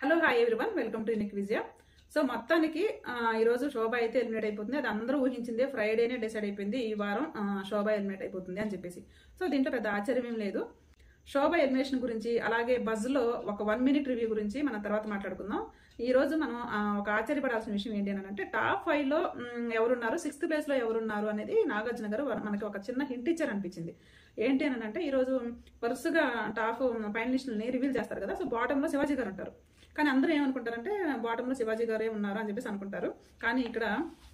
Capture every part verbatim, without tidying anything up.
Hello hi everyone welcome to unique Vijaya. So మొత్తానికి ఈ రోజు శోభ అయితే ఎలిమినేట్ అయిపోతుంది. అది అందరూ ఊహించిందే, ఫ్రైడేనే డిసైడ్ అయిపోయింది ఈ వారం శోభ ఎలిమినేట్ అయిపోతుంది అని చెప్పేసి. సో దీంట్లో పెద్ద ఆశ్చర్యం ఏం లేదు. శోభ ఎలిమినేషన్ గురించి అలాగే బజ్ లో ఒక వన్ మినిట్ రివ్యూ గురించి మనం తర్వాత మాట్లాడుకుందాం. ఈ రోజు మనం ఒక ఆశ్చర్యపడాల్సిన విషయం ఏంటి అని అంటే, టాప్ ఫైవ్ లో ఎవరున్నారు, సిక్స్త్ ప్లేస్ లో ఎవరున్నారు అనేది నాగార్జున గారు మనకి ఒక చిన్న హింట్ ఇచ్చారు అనిపించింది. ఏంటి అని అంటే, ఈ రోజు వరుసగా టాప్ ఫైనలిస్టులని రివీల్ చేస్తారు కదా. సో బాటమ్ లో శివాజీ గారు ఉంటారు. కానీ అందరూ ఏమనుకుంటారంటే బాటమ్ లో శివాజీ గారే ఉన్నారు అని చెప్పేసి అనుకుంటారు. కానీ ఇక్కడ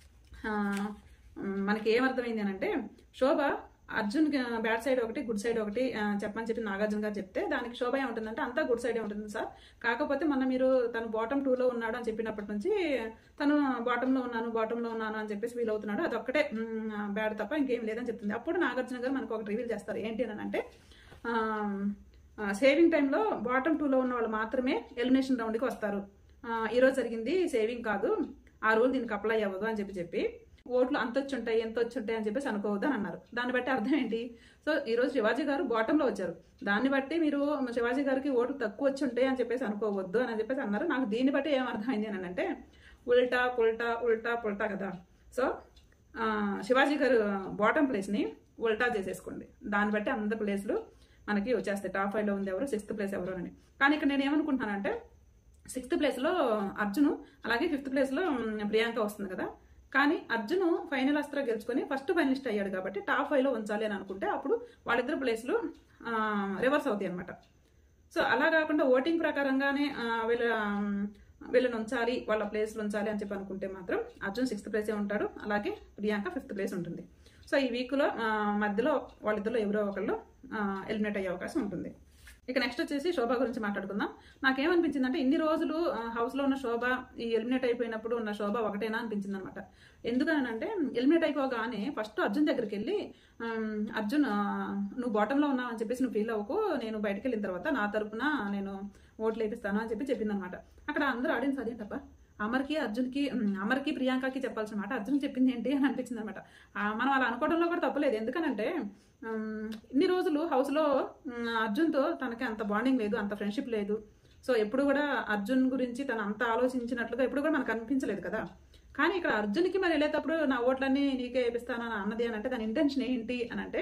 మనకి ఏమర్థమైంది అని అంటే, శోభ అర్జున్ బ్యాడ్ సైడ్ ఒకటి గుడ్ సైడ్ ఒకటి చెప్పమని చెప్పి నాగార్జున గారు చెప్తే, దానికి శోభ ఏముంటుందంటే అంతా గుడ్ సైడే ఉంటుంది సార్, కాకపోతే మొన్న మీరు తను బాటమ్ టూ లో ఉన్నాడు అని చెప్పినప్పటి నుంచి తను బాటమ్ లో ఉన్నాను బాటమ్ లో ఉన్నాను అని చెప్పేసి ఫీల్ అవుతున్నాడు, అదొక్కటే బ్యాడ్ తప్ప ఇంకేం లేదని చెప్తుంది. అప్పుడు నాగార్జున గారు మనకు ఒకటి రివీల్ చేస్తారు. ఏంటి అని అంటే, సేవింగ్ టైంలో బాటమ్ టూలో ఉన్న వాళ్ళు మాత్రమే ఎలిమినేషన్ రౌండ్కి వస్తారు, ఈరోజు జరిగింది సేవింగ్ కాదు, ఆ రూల్ దీనికి అప్లై అవ్వదు అని చెప్పి చెప్పి ఓట్లు అంత వచ్చి ఉంటాయి ఎంత వచ్చి ఉంటాయి అని చెప్పేసి అనుకోవద్దు అని అన్నారు. దాన్ని బట్టి అర్థం ఏంటి, సో ఈరోజు శివాజీ గారు బాటంలో వచ్చారు, దాన్ని బట్టి మీరు శివాజీ గారికి ఓటు తక్కువ వచ్చి ఉంటాయి అని చెప్పేసి అనుకోవద్దు అని చెప్పేసి అన్నారు. నాకు దీన్ని బట్టి ఏం అర్థమైంది అని అంటే, ఉల్టా పుల్టా ఉల్టా పుల్టా కదా. సో శివాజీ గారు బాటమ్ ప్లేస్ని ఉల్టా చేసేసుకోండి, దాన్ని బట్టి అంత ప్లేస్లు మనకి వచ్చేస్తాయి. టాప్ ఫైవ్ లో ఉంది ఎవరు, సిక్స్త్ ప్లేస్ ఎవరు అని. కానీ ఇక్కడ నేను ఏమనుకుంటున్నానంటే, సిక్స్త్ ప్లేస్ లో అర్జును అలాగే ఫిఫ్త్ ప్లేస్ లో ప్రియాంక వస్తుంది కదా. కానీ అర్జును ఫైనల్ అస్త్రా గెలుచుకొని ఫస్ట్ ఫైనలిస్ట్ అయ్యాడు కాబట్టి టాప్ ఫైవ్ లో ఉంచాలి అని అనుకుంటే, అప్పుడు వాళ్ళిద్దరు ప్లేస్లు రివర్స్ అవుతాయి అనమాట. సో అలా కాకుండా ఓటింగ్ ప్రకారంగానే వీళ్ళ వీళ్ళని ఉంచాలి, వాళ్ళ ప్లేస్లు ఉంచాలి అని చెప్పి అనుకుంటే మాత్రం అర్జున్ సిక్స్త్ ప్లేసే ఉంటాడు, అలాగే ప్రియాంక ఫిఫ్త్ ప్లేస్ ఉంటుంది. సో ఈ వీక్ లో మధ్యలో వాళ్ళిద్దరిలో ఎవరో ఒకళ్ళు ఎలిమినేట్ అయ్యే అవకాశం ఉంటుంది. ఇక నెక్స్ట్ వచ్చేసి శోభ గురించి మాట్లాడుకుందాం. నాకేమనిపించింది అంటే, ఇన్ని రోజులు హౌస్ లో ఉన్న శోభ ఈ ఎలిమినేట్ అయిపోయినప్పుడు ఉన్న శోభ ఒకటేనా అనిపించింది అనమాట. ఎందుకనంటే, ఎలిమినేట్ అయిపోగానే ఫస్ట్ అర్జున్ దగ్గరికి వెళ్ళి, అర్జున్ నువ్వు బాటంలో ఉన్నావు అని చెప్పేసి నువ్వు ఫీల్ అవ్వకు, నేను బయటకు వెళ్ళిన తర్వాత నా తరపున నేను ఓట్లు వేపిస్తాను అని చెప్పి చెప్పింది అనమాట. అక్కడ అందరూ ఆడియన్స్ అదే తప్ప అమర్కి అర్జున్కి అమర్కి ప్రియాంకకి చెప్పాల్సిన మాట అర్జున్ చెప్పింది ఏంటి అని అనిపించింది అనమాట. మనం అలా అనుకోవడంలో కూడా తప్పలేదు. ఎందుకనంటే ఇన్ని రోజులు హౌస్లో అర్జున్తో తనకి అంత బాండింగ్ లేదు, అంత ఫ్రెండ్షిప్ లేదు. సో ఎప్పుడు కూడా అర్జున్ గురించి తను అంత ఆలోచించినట్లుగా ఎప్పుడు కూడా మనకు అనిపించలేదు కదా. కానీ ఇక్కడ అర్జున్కి మరి వెళ్ళేటప్పుడు నా ఓట్లన్నీ నీకే వేపిస్తానని అన్నది అని అంటే, దాని ఇంటెన్షన్ ఏంటి అని అంటే,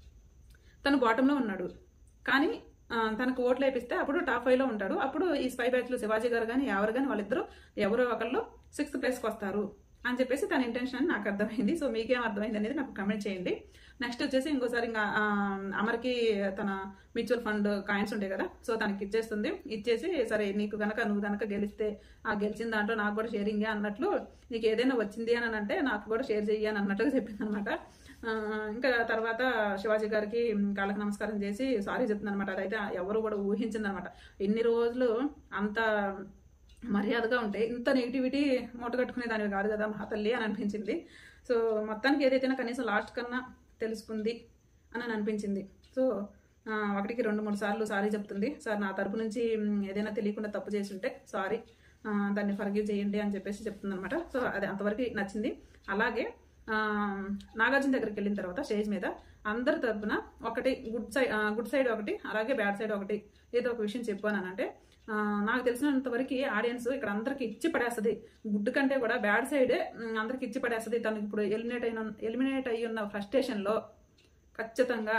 తను బాటంలో ఉన్నాడు కానీ తనకు ఓట్లు వేపిస్తే అప్పుడు టాప్ ఫైవ్ లో ఉంటాడు, అప్పుడు ఈ స్పై బ్యాచ్ లో శివాజీ గారు కానీ ఎవరు కానీ వాళ్ళిద్దరు ఎవరో ఒకళ్ళు సిక్స్త్ ప్లేస్కి వస్తారు అని చెప్పేసి తన ఇంటెన్షన్ అని నాకు అర్థమైంది. సో మీకేం అర్థమైంది అనేది నాకు కమెంట్ చేయండి. నెక్స్ట్ వచ్చేసి ఇంకోసారి ఇంకా అమర్కి తన మ్యూచువల్ ఫండ్ కాయిన్స్ ఉంటాయి కదా, సో తనకి ఇచ్చేస్తుంది. ఇచ్చేసి సరే నీకు కనుక నువ్వు కనుక గెలిస్తే ఆ గెలిచిన దాంట్లో నాకు కూడా షేరింగే అన్నట్లు, నీకు ఏదైనా వచ్చింది అని అంటే నాకు కూడా షేర్ చెయ్యి అని అన్నట్టుగా చెప్పింది అనమాట. ఇంకా తర్వాత శివాజీ గారికి కాళ్ళకి నమస్కారం చేసి సారీ చెప్తుంది అనమాట. అదైతే ఎవరు కూడా ఊహించింది అనమాట. ఇన్ని రోజులు అంత మర్యాదగా ఉంటే ఇంత నెగిటివిటీ మూట కట్టుకునే దానివి కాదు కదా మా తల్లి అని అనిపించింది. సో మొత్తానికి ఏదైతే కనీసం లాస్ట్ కన్నా తెలుసుకుంది అని అనిపించింది. సో ఒకటికి రెండు మూడు సార్లు సారీ చెప్తుంది. సార్ నా తరపు నుంచి ఏదైనా తెలియకుండా తప్పు చేసి ఉంటే సారీ, దాన్ని ఫర్గివ్ చేయండి అని చెప్పేసి చెప్తుంది అనమాట. సో అది అంతవరకు నచ్చింది. అలాగే నాగార్జున దగ్గరికి వెళ్ళిన తర్వాత స్టేజ్ మీద అందరి తరపున ఒకటి గుడ్ సైడ్ గుడ్ సైడ్ ఒకటి అలాగే బ్యాడ్ సైడ్ ఒకటి ఏదో ఒక విషయం చెప్పాను అని అంటే, నాకు తెలిసినంత వరకు ఆడియన్స్ ఇక్కడ అందరికి ఇచ్చి పడేస్తుంది. గుడ్ కంటే కూడా బ్యాడ్ సైడే అందరికి ఇచ్చి పడేస్తుంది. తనకి ఇప్పుడు ఎలిమినేట్ అయిన ఎలిమినేట్ అయ్యి ఉన్న ఫ్రస్ట్రేషన్లో ఖచ్చితంగా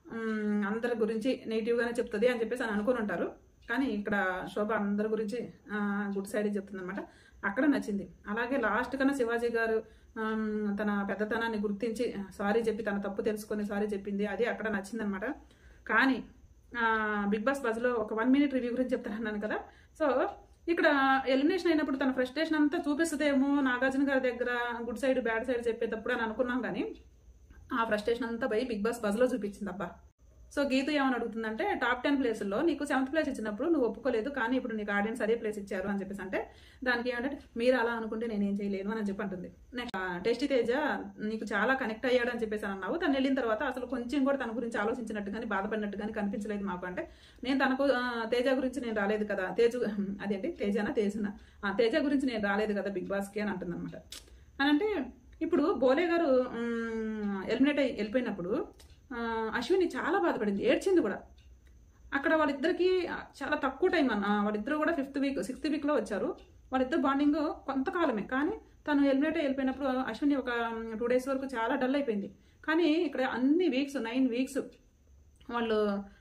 అందరి గురించి నెగిటివ్గానే చెప్తుంది అని చెప్పేసి అని అనుకుని ఉంటారు. కానీ ఇక్కడ శోభ అందరి గురించి గుడ్ సైడే చెప్తుంది అనమాట. అక్కడ నచ్చింది. అలాగే లాస్ట్ కన్నా శివాజీ గారు తన పెద్దతనాన్ని గుర్తించి సారీ చెప్పి తన తప్పు తెలుసుకొని సారీ చెప్పింది, అది అక్కడ నచ్చింది అనమాట. కానీ బిగ్ బాస్ బజ్ లో ఒక వన్ మినిట్ రివ్యూ గురించి చెప్తానన్నాను కదా. సో ఇక్కడ ఎలిమినేషన్ అయినప్పుడు తన ఫ్రస్ట్రేషన్ అంతా చూపిస్తుందేమో నాగార్జున గారి దగ్గర గుడ్ సైడ్ బ్యాడ్ సైడ్ చెప్పేటప్పుడు అని అనుకున్నాం. కానీ ఆ ఫ్రస్ట్రేషన్ అంతా పోయి బిగ్ బాస్ బజ్ లో చూపించింది అబ్బా. సో గీత ఏమని అడుగుతుందంటే, టాప్ టెన్ ప్లేసుల్లో నీకు సెవెంత్ ప్లేస్ ఇచ్చినప్పుడు నువ్వు ఒప్పుకోలేదు, కానీ ఇప్పుడు నీకు ఆడియన్స్ అదే ప్లేస్ ఇచ్చారు అని చెప్పేసి అంటే, దానికి ఏమంటే మీరు అలా అనుకుంటే నేనేం చేయలేను అని చెప్పి అంటుంది. నెక్స్ట్ టేస్టీ తేజ నీకు చాలా కనెక్ట్ అయ్యాడు అని చెప్పేసి అన్నావు, తను వెళ్ళిన తర్వాత అసలు కొంచెం కూడా తన గురించి ఆలోచించినట్టు కానీ బాధపడినట్టు కానీ కనిపించలేదు మాకు అంటే, నేను తనకు తేజ గురించి నేను రాలేదు కదా, తేజు అదేంటి తేజనా తేజనా తేజ గురించి నేను రాలేదు కదా బిగ్ బాస్కి అని అంటుంది అనమాట. అని అంటే ఇప్పుడు బోలే గారు ఎలిమినేట్ అయి వెళ్ళిపోయినప్పుడు అశ్విని చాలా బాధపడింది, ఏడ్చింది కూడా. అక్కడ వాళ్ళిద్దరికి చాలా తక్కువ టైం అన్న, వాళ్ళిద్దరు కూడా ఫిఫ్త్ వీక్ సిక్స్త్ వీక్లో వచ్చారు. వాళ్ళిద్దరు బాండింగ్ కొంతకాలమే, కానీ తను ఎలిమినేట్ వెళ్ళిపోయినప్పుడు అశ్విని ఒక టూ డేస్ వరకు చాలా డల్ అయిపోయింది. కానీ ఇక్కడ అన్ని వీక్స్ నైన్ వీక్స్ వాళ్ళు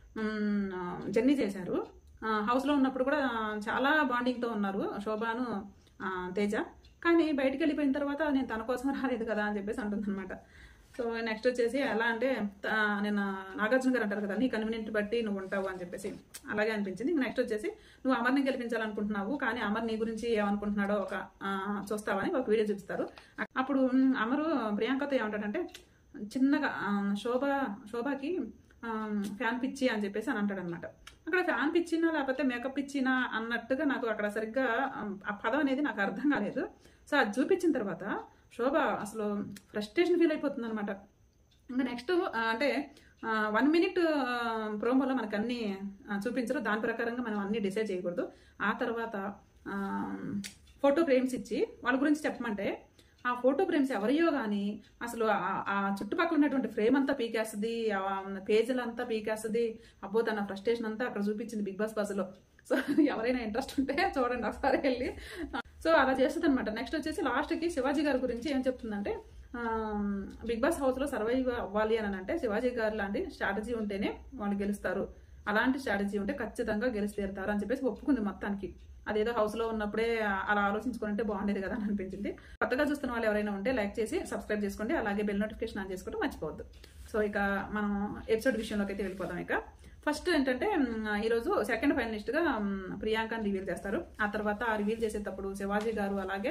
జర్నీ చేశారు. హౌస్లో ఉన్నప్పుడు కూడా చాలా బాండింగ్తో ఉన్నారు శోభాను తేజ. కానీ బయటికి వెళ్ళిపోయిన తర్వాత నేను తన కోసం రాలేదు కదా అని చెప్పేసి అంటుంది అనమాట. సో నెక్స్ట్ వచ్చేసి ఎలా అంటే నేను నాగార్జున గారు అంటారు కదా, నీ కన్వీనియంట్ బట్టి నువ్వు ఉంటావు అని చెప్పేసి అలాగే అనిపించింది. నెక్స్ట్ వచ్చేసి నువ్వు అమర్ని గెలిపించాలనుకుంటున్నావు, కానీ అమర్ నీ గురించి ఏమనుకుంటున్నాడో ఒక చూస్తావని ఒక వీడియో చూపిస్తారు. అప్పుడు అమరు ప్రియాంకతో ఏమంటాడంటే చిన్నగా శోభ శోభకి ఫ్యాన్ పిచ్చి అని చెప్పేసి అని అంటాడు అనమాట. అక్కడ ఫ్యాన్ పిచ్చినా లేకపోతే మేకప్ ఇచ్చినా అన్నట్టుగా నాకు అక్కడ సరిగ్గా ఆ పదం అనేది నాకు అర్థం కాలేదు. సో అది చూపించిన తర్వాత శోభ అసలు ఫ్రస్ట్రేషన్ ఫీల్ అయిపోతుంది అనమాట. ఇంకా నెక్స్ట్ అంటే వన్ మినిట్ ప్రోమోలో మనకు అన్ని చూపించరు, దాని ప్రకారంగా మనం అన్ని డిసైడ్ చేయకూడదు. ఆ తర్వాత ఫోటో ఫ్రేమ్స్ ఇచ్చి వాళ్ళ గురించి చెప్పమంటే ఆ ఫోటో ఫ్రేమ్స్ ఎవరియో కానీ అసలు ఆ చుట్టుపక్కల ఉన్నటువంటి ఫ్రేమ్ అంతా పీకేస్తుంది, ఆ పేజీలు అంతా పీకేస్తుంది. అబ్బో తన ఫ్రస్ట్రేషన్ అంతా అక్కడ చూపించింది బిగ్ బాస్ బస్సులో. సో ఎవరైనా ఇంట్రెస్ట్ ఉంటే చూడండి ఒకసారి వెళ్ళి. సో అలా చేస్తుంది అనమాట. నెక్స్ట్ వచ్చేసి లాస్ట్కి శివాజీ గారి గురించి ఏం చెప్తుందంటే బిగ్ బాస్ హౌస్లో సర్వైవ్ అవ్వాలి అని అంటే శివాజీ గారు లాంటి స్ట్రాటజీ ఉంటేనే వాళ్ళు గెలుస్తారు, అలాంటి స్ట్రాటజీ ఉంటే ఖచ్చితంగా గెలిచి తీరుతారు అని చెప్పేసి ఒప్పుకుంది మొత్తానికి. అదేదో హౌస్లో ఉన్నప్పుడే అలా ఆలోచించుకుంటే బాగుండేది కదా అని అనిపించింది. కొత్తగా చూస్తున్న వాళ్ళు ఎవరైనా ఉంటే లైక్ చేసి సబ్స్క్రైబ్ చేసుకోండి, అలాగే బెల్ నోటిఫికేషన్ ఆన్ చేసుకోవడం మర్చిపోవద్దు. సో ఇక మనం ఎపిసోడ్ విషయంలోకి అయితే వెళ్ళిపోదాం. ఇక ఫస్ట్ ఏంటంటే ఈరోజు సెకండ్ ఫైనలిస్ట్గా ప్రియాంకని రివీల్ చేస్తారు. ఆ తర్వాత ఆ రివీల్ చేసేటప్పుడు శివాజీ గారు అలాగే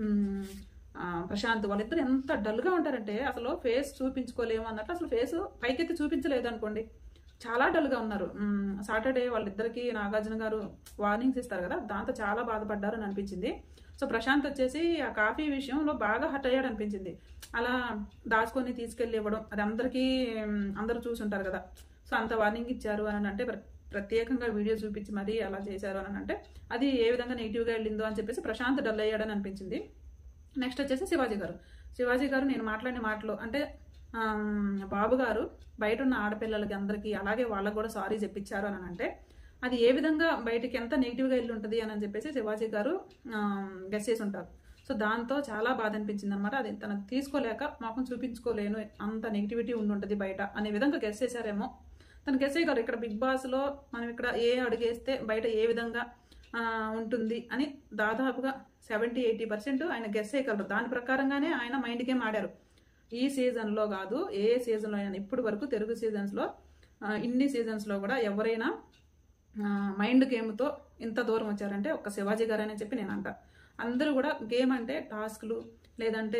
ప్రశాంత్ వాళ్ళిద్దరు ఎంత డల్గా ఉంటారంటే అసలు ఫేస్ చూపించుకోలేము అన్నట్టు, అసలు ఫేస్ పైకెత్తి చూపించలేదు అనుకోండి, చాలా డల్గా ఉన్నారు. సాటర్డే వాళ్ళిద్దరికి నాగార్జున గారు వార్నింగ్స్ ఇస్తారు కదా, దాంతో చాలా బాధపడ్డారు అని అనిపించింది. సో ప్రశాంత్ వచ్చేసి ఆ కాఫీ విషయంలో బాగా హర్ట్ అయ్యాడు అనిపించింది. అలా దాచుకొని తీసుకెళ్ళి ఇవ్వడం అది అందరికీ అందరూ చూసి ఉంటారు కదా. సో అంత వార్నింగ్ ఇచ్చారు అని అంటే ప్రత్యేకంగా వీడియో చూపించి మరీ అలా చేశారు అని అంటే అది ఏ విధంగా నెగిటివ్గా వెళ్ళిందో అని చెప్పేసి ప్రశాంత్ డల్ అయ్యాడని అనిపించింది. నెక్స్ట్ వచ్చేసి శివాజీ గారు శివాజీ గారు నేను మాట్లాడిన మాటలు అంటే బాబు గారు బయట ఉన్న ఆడపిల్లలకి అందరికీ అలాగే వాళ్ళకు కూడా సారీ చెప్పించారు అని అంటే అది ఏ విధంగా బయటికి ఎంత నెగిటివ్గా వెళ్ళి ఉంటుంది అని చెప్పేసి శివాజీ గారు గెస్ చేసి ఉంటారు. సో దాంతో చాలా బాధ అనిపించింది అనమాట. అది తనకు తీసుకోలేక మాకు చూపించుకోలేను, అంత నెగిటివిటీ ఉండి ఉంటుంది బయట అనే విధంగా గెస్ చేశారేమో. తను గెస్ చేయగలరు ఇక్కడ బిగ్ బాస్లో మనం ఇక్కడ ఏ అడుగేస్తే బయట ఏ విధంగా ఉంటుంది అని దాదాపుగా సెవెంటీ ఎయిటీ పర్సెంట్ ఆయన గెస్ చేయగలరు. దాని ప్రకారంగానే ఆయన మైండ్ గేమ్ ఆడారు. ఈ సీజన్లో కాదు ఏ సీజన్లో అయినా ఇప్పటి వరకు తెలుగు సీజన్స్లో ఇన్ని సీజన్స్లో కూడా ఎవరైనా మైండ్ గేమ్తో ఇంత దూరం వచ్చారంటే ఒక్క శివాజీ గారు అని చెప్పి నేను అంట. అందరూ కూడా గేమ్ అంటే టాస్క్లు లేదంటే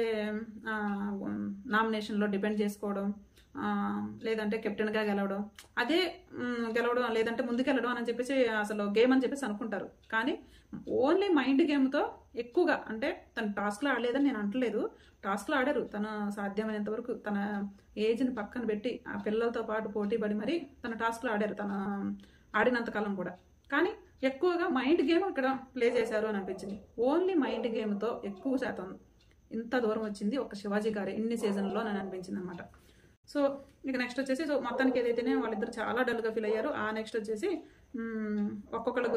నామినేషన్లో డిపెండ్ చేసుకోవడం లేదంటే కెప్టెన్గా గెలవడం అదే గెలవడం లేదంటే ముందుకెళ్ళడం అని చెప్పేసి అసలు గేమ్ అని చెప్పేసి అనుకుంటారు. కానీ ఓన్లీ మైండ్ గేమ్తో ఎక్కువగా అంటే తను టాస్క్లో ఆడలేదని నేను అంటలేదు, టాస్క్లో ఆడారు. తను సాధ్యమైనంత వరకు తన ఏజ్ని పక్కన పెట్టి ఆ పిల్లలతో పాటు పోటీ పడి మరి తన టాస్క్లో ఆడారు తన ఆడినంత కాలం కూడా. కానీ ఎక్కువగా మైండ్ గేమ్ ఇక్కడ ప్లే చేశారు అని అనిపించింది. ఓన్లీ మైండ్ గేమ్తో ఎక్కువ శాతం ఇంత దూరం వచ్చింది ఒక శివాజీ గారే ఇన్ని సీజన్లో అని అనిపించింది అనమాట. సో ఇక నెక్స్ట్ వచ్చేసి సో మొత్తానికి ఏదైతేనే వాళ్ళిద్దరు చాలా డల్గా ఫీల్ అయ్యారు. ఆ నెక్స్ట్ వచ్చేసి ఒక్కొక్కరు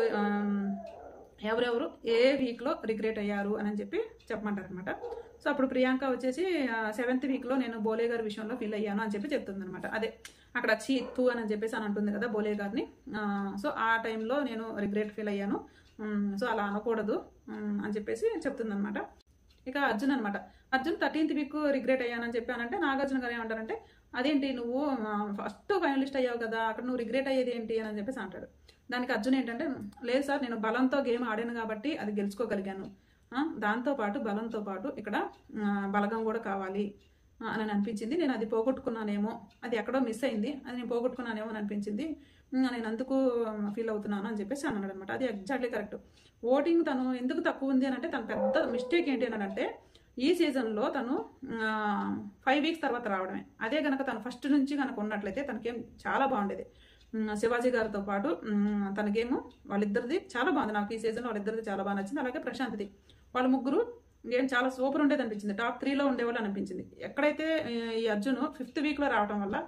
ఎవరెవరు ఏ వీక్లో రిగ్రెట్ అయ్యారు అని చెప్పి చెప్పమంటారు అనమాట. సో అప్పుడు ప్రియాంక వచ్చేసి సెవెంత్ వీక్లో నేను బోలే గారి విషయంలో ఫీల్ అయ్యాను అని చెప్పి చెప్తుంది అనమాట. అదే అక్కడ చీత్తు అని చెప్పేసి అని అంటుంది కదా బోలే గారిని. సో ఆ టైంలో నేను రిగ్రెట్ ఫీల్ అయ్యాను, సో అలా అనకూడదు అని చెప్పేసి చెప్తుంది అనమాట. ఇక అర్జున్ అనమాట. అర్జున్ థర్టీన్త్ వీక్ రిగ్రెట్ అయ్యానని చెప్పానంటే నాగార్జున గారు ఏమంటారంటే అదేంటి నువ్వు ఫస్ట్ ఫైనలిస్ట్ అయ్యావు కదా అక్కడ నువ్వు రిగ్రెట్ అయ్యేది ఏంటి అని చెప్పేసి అంటాడు. దానికి అర్జున్ ఏంటంటే లేదు సార్ నేను బలంతో గేమ్ ఆడాను కాబట్టి అది గెలుచుకోగలిగాను, దాంతోపాటు బలంతో పాటు ఇక్కడ బలగం కూడా కావాలి అని అనిపించింది, నేను అది పోగొట్టుకున్నానేమో, అది ఎక్కడో మిస్ అయింది, అది నేను పోగొట్టుకున్నానేమో అని అనిపించింది, నేను అందుకు ఫీల్ అవుతున్నాను అని చెప్పేసి అన్నాడు అనమాట. అది ఎగ్జాక్ట్లీ కరెక్ట్. ఓటింగ్ తను ఎందుకు తక్కువ ఉంది అని అంటే తన పెద్ద మిస్టేక్ ఏంటి అని అంటే ఈ సీజన్లో తను ఫైవ్ వీక్స్ తర్వాత రావడమే. అదే కనుక తను ఫస్ట్ నుంచి కనుక ఉన్నట్లయితే తనకేం చాలా బాగుండేది. శివాజీ గారితో పాటు తనకేమో వాళ్ళిద్దరిది చాలా బాగుంది. నాకు ఈ సీజన్లో వాళ్ళిద్దరిది చాలా బాగా నచ్చింది. అలాగే ప్రశాంత్ది వాళ్ళ ముగ్గురు గేమ్ చాలా సూపర్ ఉండేది అనిపించింది. టాప్ త్రీలో ఉండేవాళ్ళు అనిపించింది. ఎక్కడైతే ఈ అర్జున్ ఫిఫ్త్ వీక్లో రావడం వల్ల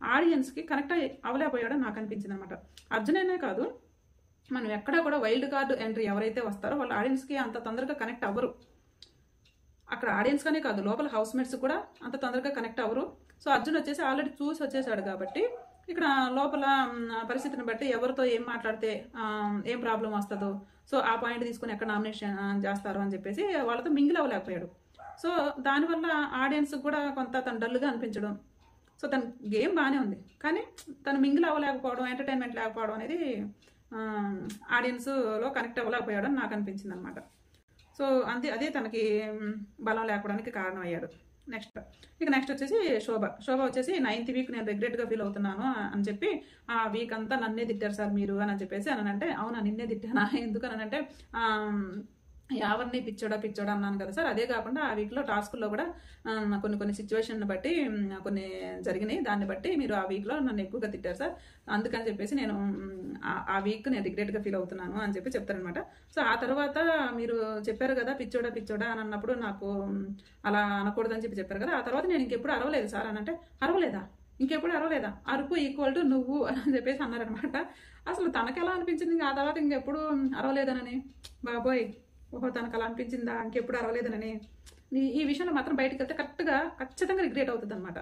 ఆడియన్స్కి కనెక్ట్ అవ్వలేకపోయాడని నాకు అనిపించింది అనమాట. అర్జుననే కాదు, మనం ఎక్కడా కూడా వైల్డ్ కార్డ్ ఎంట్రీ ఎవరైతే వస్తారో వాళ్ళ ఆడియన్స్కి అంత తొందరగా కనెక్ట్ అవ్వరు. అక్కడ ఆడియన్స్గానే కాదు, లోపల హౌస్ మేట్స్ కూడా అంత తొందరగా కనెక్ట్ అవ్వరు. సో అర్జున్ వచ్చేసి ఆల్రెడీ చూసి వచ్చేసాడు కాబట్టి ఇక్కడ లోపల పరిస్థితిని బట్టి ఎవరితో ఏం మాట్లాడితే ఏం ప్రాబ్లం వస్తుందో, సో ఆ పాయింట్ తీసుకుని ఎక్కడ నామినేషన్ చేస్తారు అని చెప్పేసి వాళ్ళతో మింగిల్ అవ్వలేకపోయాడు. సో దానివల్ల ఆడియన్స్ కూడా కొంత తను డల్గా అనిపించడం. సో తన గేమ్ బాగానే ఉంది, కానీ తను మింగిల్ అవ్వలేకపోవడం, ఎంటర్టైన్మెంట్ లేకపోవడం అనేది ఆడియన్స్లో కనెక్ట్ అవ్వలేకపోయాడు అని నాకు అనిపించింది అనమాట. సో అంతే, అదే తనకి బలం లేకపోవడానికి కారణం అయ్యాడు. నెక్స్ట్ ఇక నెక్స్ట్ వచ్చేసి శోభ. శోభ వచ్చేసి నైన్త్ వీక్ నేను రిగ్రెట్గా ఫీల్ అవుతున్నాను అని చెప్పి, ఆ వీక్ అంతా నన్నే తిట్టారు సార్ మీరు అని చెప్పేసి అని అంటే, అవునా నిన్నే తిట్టానా, ఎందుకు అని అంటే ఎవరిని పిచ్చోడా పిచ్చోడా అన్నాను కదా సార్. అదే కాకుండా ఆ వీక్లో టాస్క్లో కూడా కొన్ని కొన్ని సిచ్యువేషన్ బట్టి కొన్ని జరిగినాయి, దాన్ని బట్టి మీరు ఆ వీక్లో నన్ను ఎక్కువగా తిట్టారు సార్, అందుకని చెప్పేసి నేను ఆ వీక్ నేను రిగ్రెట్గా ఫీల్ అవుతున్నాను అని చెప్పి చెప్తారనమాట. సో ఆ తర్వాత మీరు చెప్పారు కదా పిచ్చోడా పిచ్చోడా అని అన్నప్పుడు నాకు అలా అనకూడదని చెప్పి చెప్పారు కదా, ఆ తర్వాత నేను ఇంకెప్పుడు అరవలేదు సార్ అని అంటే, అరవలేదా ఇంకెప్పుడు అరవలేదా, అరుపు ఈక్వల్ టు నువ్వు అని చెప్పేసి అన్నారనమాట. అసలు తనకు ఎలా అనిపించింది ఆ తర్వాత ఇంకెప్పుడు అరవలేదనని, బాబోయ్ ఓహో తనకు అలా అనిపించిందా ఇంకెప్పుడు అరవలేదనని. ఈ విషయంలో మాత్రం బయటకు వెళ్తే కరెక్ట్గా ఖచ్చితంగా రిగ్రెట్ అవుతుంది అనమాట.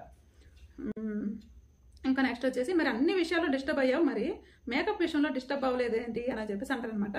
ఇంకా నెక్స్ట్ వచ్చేసి మరి అన్ని విషయాల్లో డిస్టర్బ్ అయ్యావు, మరి మేకప్ విషయంలో డిస్టర్బ్ అవ్వలేదు ఏంటి అని చెప్పేసి అంటారనమాట.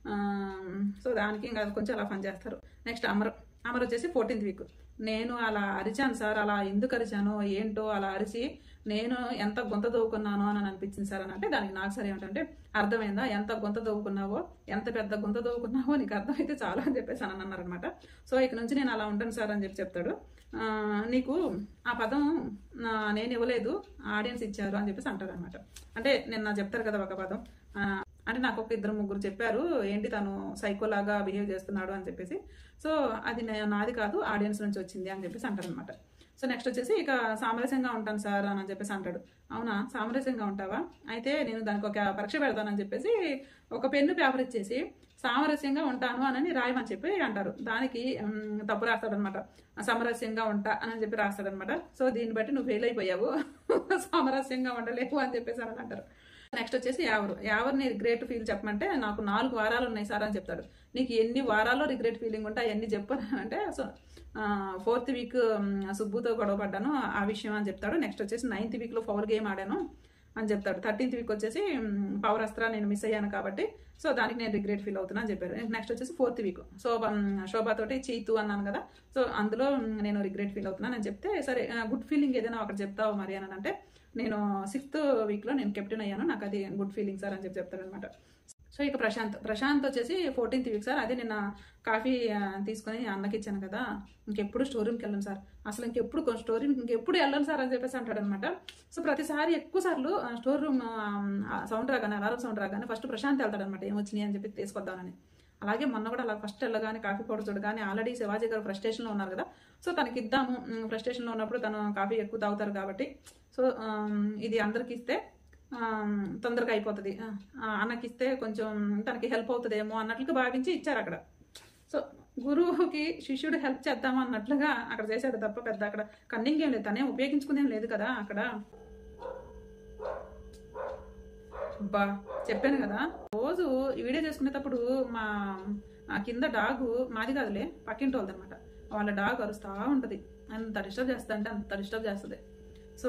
సో దానికి ఇంకా కొంచెం అలా ఫన్ చేస్తారు. నెక్స్ట్ అమర్. అమర్ వచ్చేసి ఫోర్టీన్త్ వీక్. నేను అలా అరిచాను సార్, అలా ఎందుకు అరిచాను ఏంటో అలా అరిచి నేను ఎంత గొంత దవ్వుకున్నానో అని అనిపించింది సార్ అని అంటే, దానికి నాకు సరే ఏమిటంటే అర్థమైందా, ఎంత గొంత దవ్వుకున్నావో, ఎంత పెద్ద గొంత దవ్వుకున్నావో నీకు అర్థమైతే చాలా అని చెప్పేసి అని అన్నారనమాట. సో ఇక నుంచి నేను అలా ఉంటాను సార్ అని చెప్పి చెప్తాడు. నీకు ఆ పదం నేను ఇవ్వలేదు ఆడియన్స్ ఇచ్చారు అని చెప్పేసి అంటారు అనమాట. అంటే నిన్న చెప్తారు కదా ఒక పదం, అంటే నాకు ఒక ఇద్దరు ముగ్గురు చెప్పారు ఏంటి తను సైకోలాగా బిహేవ్ చేస్తున్నాడు అని చెప్పేసి, సో అది నాది కాదు ఆడియన్స్ నుంచి వచ్చింది అని చెప్పేసి అంటారు అనమాట. సో నెక్స్ట్ వచ్చేసి ఇక సామరస్యంగా ఉంటాను సార్ అని చెప్పేసి అంటాడు. అవునా సామరస్యంగా ఉంటావా, అయితే నేను దానికి ఒక పరీక్ష పెడతానని చెప్పేసి ఒక పెన్ను పేపర్ ఇచ్చేసి సామరస్యంగా ఉంటాను అని రాయమని చెప్పి అంటారు. దానికి తప్పు రాస్తాడనమాట, సామరస్యంగా ఉంటా అని చెప్పి రాస్తాడనమాట. సో దీన్ని బట్టి నువ్వు ఫెయిల్ అయిపోయావు, సామరస్యంగా ఉండలేవు అని చెప్పేసి అని అంటారు. నెక్స్ట్ వచ్చేసి యావరు. యావర్ని రిగ్రెట్ ఫీల్ చెప్పమంటే నాకు నాలుగు వారాలు ఉన్నాయి సార్ అని చెప్తాడు. నీకు ఎన్ని వారాల్లో రిగ్రెట్ ఫీలింగ్ ఉంటే అవన్నీ చెప్పాను అంటే, సో ఫోర్త్ వీక్ సుబ్బుతో గొడవ పడ్డాను ఆ విషయం అని చెప్తాడు. నెక్స్ట్ వచ్చేసి నైన్త్ వీక్లో పవర్ గేమ్ ఆడాను అని చెప్తాడు. థర్టీన్త్ వీక్ వచ్చేసి పవర్ అస్త్రా నేను మిస్ అయ్యాను కాబట్టి సో దానికి నేను రిగ్రెట్ ఫీల్ అవుతున్నా అని చెప్పారు. నెక్స్ట్ వచ్చేసి ఫోర్త్ వీక్ శోభ శోభతోటి చీతు అన్నాను కదా, సో అందులో నేను రిగ్రెట్ ఫీల్ అవుతున్నాను అని చెప్తే, సరే గుడ్ ఫీలింగ్ ఏదైనా ఒకటి చెప్తావు మరి అని అంటే, నేను సిక్స్త్ వీక్లో నేను కెప్టెన్ అయ్యాను, నాకు అది గుడ్ ఫీలింగ్ సార్ అని చెప్పి చెప్తారనమాట. సో ఇక ప్రశాంత్. ప్రశాంత్ వచ్చేసి ఫోర్టీన్త్ వీక్ సార్, అదే నిన్న కాఫీ తీసుకొని అన్నకి ఇచ్చాను కదా, ఇంకెప్పుడు స్టోర్ రూమ్కి వెళ్ళను సార్, అసలు ఇంకెప్పుడు స్టోర్ రూమ్ ఇంకెప్పుడు వెళ్ళను సార్ అని చెప్పేసి అంటాడు అనమాట. సో ప్రతిసారి ఎక్కువ సార్లు స్టోర్ రూమ్ సౌండ్ రాగానే అలారం సౌండ్ రాగానే ఫస్ట్ ప్రశాంత్ వెళ్తాడనమాట, ఏమొచ్చినాయి అని చెప్పి తీసుకొద్దామని. అలాగే మొన్న కూడా అలా ఫస్ట్ వెళ్ళగానే కాఫీ పౌడర్ చూడగానే ఆల్రెడీ శివాజీ గారు ఫ్రస్ట్రేషన్లో ఉన్నారు కదా, సో తనకి ఇద్దాము, ఫ్రస్ట్రేషన్లో ఉన్నప్పుడు తను కాఫీ ఎక్కువ తాగుతారు కాబట్టి సో ఇది అందరికి ఇస్తే తొందరగా అయిపోతుంది, అన్నకిస్తే కొంచెం తనకి హెల్ప్ అవుతుందేమో అన్నట్లుగా భావించి ఇచ్చారు అక్కడ. సో గురువుకి శిష్యుడు హెల్ప్ చేద్దాము అన్నట్లుగా అక్కడ చేశాడు తప్ప పెద్ద అక్కడ కన్నింగ్ ఏం లేదు, తనేం ఉపయోగించుకునేం లేదు కదా అక్కడ. బా చెప్పాను కదా, రోజు ఈ వీడియో చేసుకునేటప్పుడు మా కింద డాగు మాది కాదులే పక్కింటి వాళ్ళది అనమాట, వాళ్ళ డాగ్ అరుస్తూ ఉంటుంది, అంత డిస్టర్బ్ చేస్తా అంటే అంత డిస్టర్బ్ చేస్తుంది. సో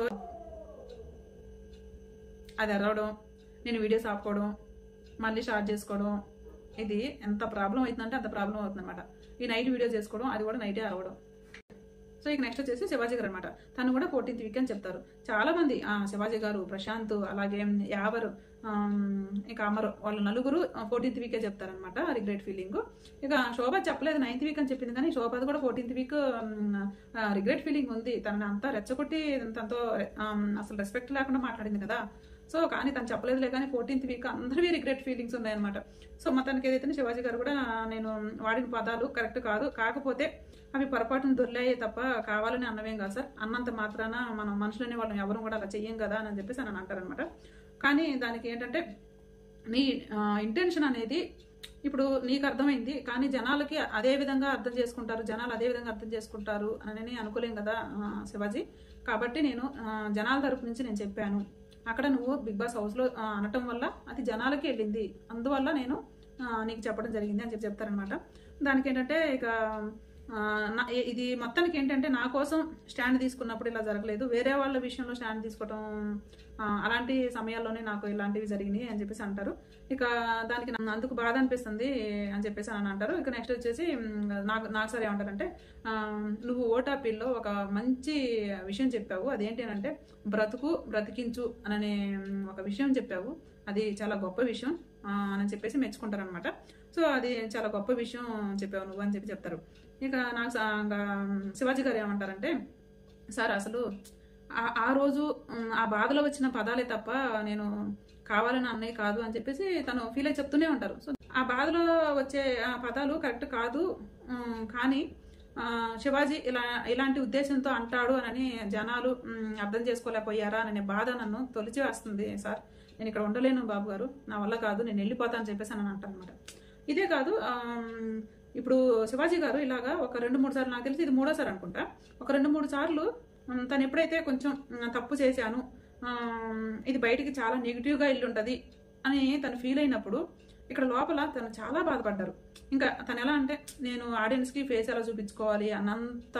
అది అరవడం, నేను వీడియోస్ ఆపుకోవడం, మళ్ళీ స్టార్ట్ చేసుకోవడం, ఇది ఎంత ప్రాబ్లం అవుతుందంటే అంత ప్రాబ్లం అవుతుంది అనమాట. ఈ నైట్ వీడియో చేసుకోవడం, అది కూడా నైటే అరవడం. సో ఇక నెక్స్ట్ వచ్చేసి శివాజీ గారు అనమాట, తను కూడా ఫోర్టీన్త్ వీక్ అని చెప్తారు. చాలా మంది శివాజీ గారు, ప్రశాంత్, అలాగే యావరు, ఇక అమరు, వాళ్ళు నలుగురు ఫోర్టీన్త్ వీకే చెప్తారనమాట రిగ్రెట్ ఫీలింగ్. ఇక శోభ చెప్పలేదు నైన్త్ వీక్ అని చెప్పింది, కానీ శోభది కూడా ఫోర్టీన్త్ వీక్ రిగ్రెట్ ఫీలింగ్ ఉంది. తనని అంతా రెచ్చగొట్టి తనతో అసలు రెస్పెక్ట్ లేకుండా మాట్లాడింది కదా, సో కానీ తను చెప్పలేదులే, కానీ ఫోర్టీన్త్ వీక్ అందరివి రిగ్రెట్ ఫీలింగ్స్ ఉన్నాయన్నమాట. సో మొత్తానికి ఏదైతే శివాజీ గారు కూడా నేను వాడిన పదాలు కరెక్ట్ కాదు, కాకపోతే అవి పొరపాటును దొర్లాయే తప్ప కావాలని అన్నవేం కాదు సార్, అన్నంత మాత్రాన మనం మనుషులనే వాళ్ళని ఎవరు కూడా అలా చెయ్యం కదా అని చెప్పేసి అని అంటారనమాట. కానీ దానికి ఏంటంటే నీ ఇంటెన్షన్ అనేది ఇప్పుడు నీకు అర్థమైంది, కానీ జనాలకి అదే విధంగా అర్థం చేసుకుంటారు, జనాలు అదే విధంగా అర్థం చేసుకుంటారు అని అనుకోలేం కదా శివాజీ. కాబట్టి నేను జనాల తరపు నుంచి నేను చెప్పాను. అక్కడ నువ్వు బిగ్ బాస్ హౌస్లో అనటం వల్ల అది జనాలకి వెళ్ళింది, అందువల్ల నేను నీకు చెప్పడం జరిగింది అని చెప్పి చెప్తారనమాట. దానికి ఏంటంటే ఇక ఇది మొత్తానికి ఏంటంటే నా కోసం స్టాండ్ తీసుకున్నప్పుడు ఇలా జరగలేదు, వేరే వాళ్ళ విషయంలో స్టాండ్ తీసుకోవడం అలాంటి సమయాల్లోనే నాకు ఇలాంటివి జరిగినాయి అని చెప్పేసి అంటారు. ఇక దానికి అందుకు బాధ అనిపిస్తుంది అని చెప్పేసి అని అంటారు. ఇక నెక్స్ట్ వచ్చేసి నాకు నాకు సరే ఏమంటారంటే, నువ్వు ఓటాపీల్లో ఒక మంచి విషయం చెప్పావు, అదేంటి అని అంటే బ్రతుకు బ్రతికించు అనే ఒక విషయం చెప్పావు, అది చాలా గొప్ప విషయం అని చెప్పేసి మెచ్చుకుంటారనమాట. సో అది చాలా గొప్ప విషయం చెప్పావు నువ్వు అని చెప్పి చెప్తారు. ఇక నాకు శివాజీ గారు ఏమంటారంటే, సార్ అసలు ఆ రోజు ఆ బాధలో వచ్చిన పదాలే తప్ప నేను కావాలని అన్నయ్య కాదు అని చెప్పేసి తను ఫీల్ అయి చెప్తూనే ఉంటారు. సో ఆ బాధలో వచ్చే ఆ పదాలు కరెక్ట్ కాదు, కానీ శివాజీ ఇలా ఇలాంటి ఉద్దేశంతో అంటాడు అని జనాలు అర్థం చేసుకోలేకపోయారా అనే బాధ నన్ను తొలిచి వేస్తుంది సార్. నేను ఇక్కడ ఉండలేను బాబు గారు, నా వల్ల కాదు, నేను వెళ్ళిపోతా అని చెప్పేసి అని అంటాను అనమాట. ఇదే కాదు, ఇప్పుడు శివాజీ గారు ఇలాగా ఒక రెండు మూడు సార్లు, నాకు తెలిసి ఇది మూడోసారి అనుకుంటా, ఒక రెండు మూడు సార్లు తను ఎప్పుడైతే కొంచెం తప్పు చేశాను, ఇది బయటికి చాలా నెగిటివ్గా వెళ్ళుంటుంది అని తను ఫీల్ అయినప్పుడు ఇక్కడ లోపల తను చాలా బాధపడ్డారు. ఇంకా తను ఎలా అంటే నేను ఆడియన్స్కి ఫేస్ ఎలా చూపించుకోవాలి అన్నంత